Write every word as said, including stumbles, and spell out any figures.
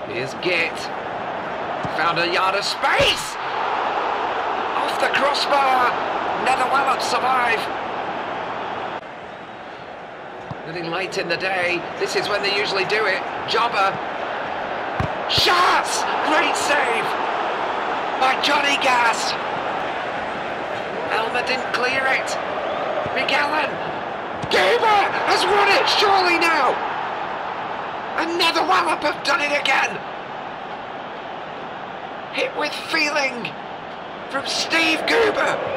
Here's Git. Found a yard of space. Off the crossbar. Nether Wallop survive. Getting late in the day. This is when they usually do it. Jobber. Shots! Great save by Johnny Gas. Elmer didn't clear it. McGallen. Goober has won it, surely now. And Nether Wallop have done it again. Hit with feeling from Steve Goober.